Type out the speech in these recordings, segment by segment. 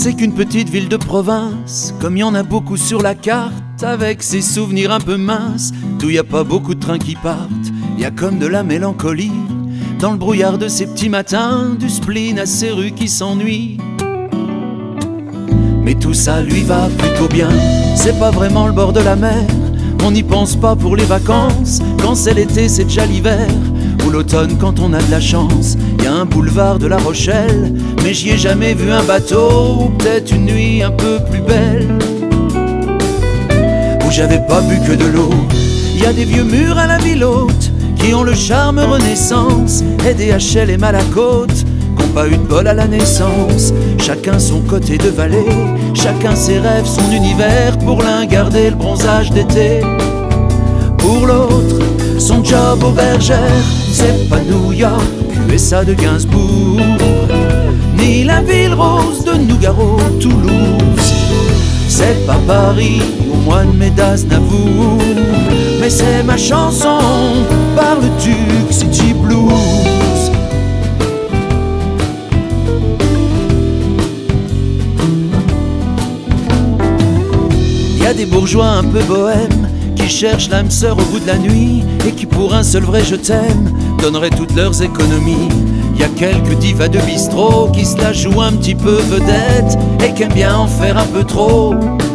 C'est qu'une petite ville de province, comme il y en a beaucoup sur la carte, avec ses souvenirs un peu minces, d'où y a pas beaucoup de trains qui partent. Y a comme de la mélancolie dans le brouillard de ces petits matins, du spleen à ces rues qui s'ennuient. Mais tout ça lui va plutôt bien, c'est pas vraiment le bord de la mer. On n'y pense pas pour les vacances, quand c'est l'été c'est déjà l'hiver. Ou l'automne quand on a de la chance, y a un boulevard de La Rochelle, mais j'y ai jamais vu un bateau, ou peut-être une nuit un peu plus belle, où j'avais pas bu que de l'eau. Y a des vieux murs à la ville haute, qui ont le charme renaissance, et des HL et Malakote, qu'ont pas eu de bol à la naissance. Chacun son côté de vallée, chacun ses rêves, son univers. Pour l'un garder le bronzage d'été, pour l'autre son job aux bergères. C'est pas New York, USA de Gainsbourg, ni la ville rose de Nougaro, Toulouse. C'est pas Paris au mois de mai d'Aznavour, mais c'est ma chanson par le Tuc City Blues. Y a des bourgeois un peu bohèmes qui cherchent l'âme sœur au bout de la nuit, et qui pour un seul vrai je t'aime donneraient toutes leurs économies. Y a quelques divas de bistrot qui se la jouent un petit peu vedette, et qui aiment bien en faire un peu trop,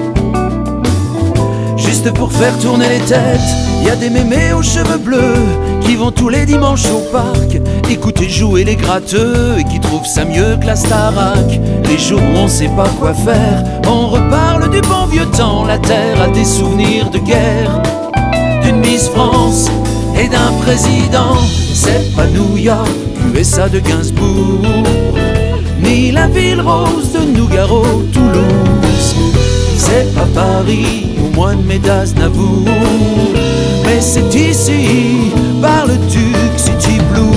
juste pour faire tourner les têtes. Y a des mémés aux cheveux bleus qui vont tous les dimanches au parc écouter jouer les gratteux, et qui trouvent ça mieux que la Starac. Les jours où on sait pas quoi faire, on reparle du bon vieux temps. La terre a des souvenirs de guerre, d'une Miss France et d'un président. C'est pas New York, USA de Gainsbourg, ni la ville rose de Nougaro, Toulouse. C'est pas Paris au mois de mai d'Aznavour, mais c'est ici par le Tuc City Blues.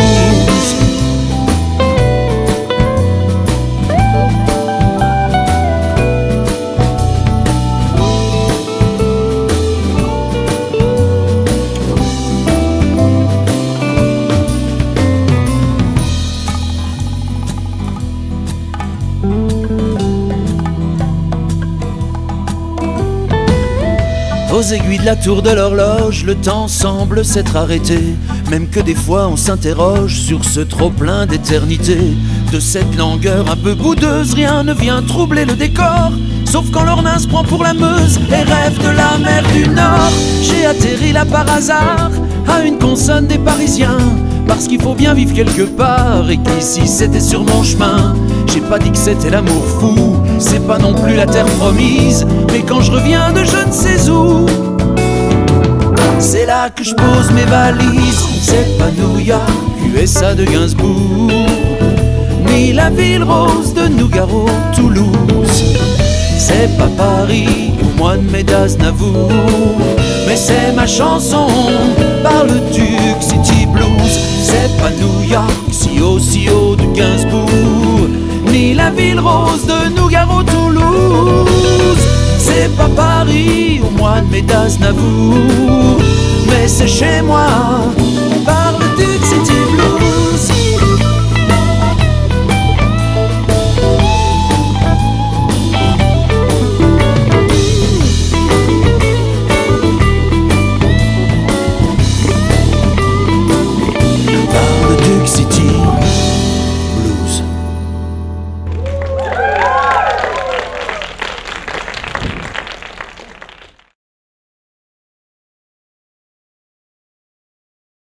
Aux aiguilles de la tour de l'horloge, le temps semble s'être arrêté, même que des fois on s'interroge sur ce trop-plein d'éternité. De cette langueur un peu boudeuse, rien ne vient troubler le décor, sauf quand l'Ornain se prend pour la Meuse et rêve de la mer du Nord. J'ai atterri là par hasard à une consonne des Parisiens, parce qu'il faut bien vivre quelque part, et qu'ici c'était sur mon chemin. J'ai pas dit que c'était l'amour fou, c'est pas non plus la terre promise, mais quand je reviens de je ne sais où, c'est là que je pose mes valises. C'est pas New York, USA de Gainsbourg, ni la ville rose de Nougaro, Toulouse. C'est pas Paris au mois de mai d'Aznavour, mais c'est ma chanson par le Tuc City Blues. C'est pas New York, si haut de Gainsbourg, ni la ville rose de Nougaro, Toulouse. C'est pas Paris au mois de mai d'Aznavour, mais c'est chez moi